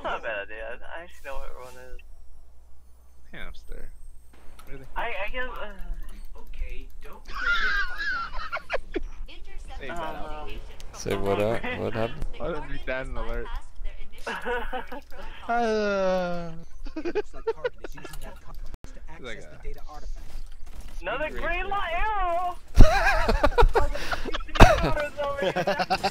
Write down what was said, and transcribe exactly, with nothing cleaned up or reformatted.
not a bad idea. I actually know what everyone is. Hamster. Really? I, I guess. Uh... Okay, don't Save that Uh, out, please. Say what up? What happened? Why didn't we down an alert? Uh, looks like target is using that compass to access Like a- the data artifact. Another Green green racer. light arrow!